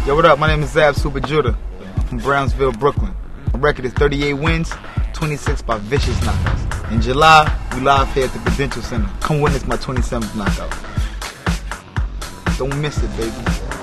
Yo, what up? My name is Zab Judah. I'm from Brownsville, Brooklyn. My record is 38 wins, 26 by vicious knockouts. In July, we live here at the Prudential Center. Come witness my 27th knockout. Don't miss it, baby.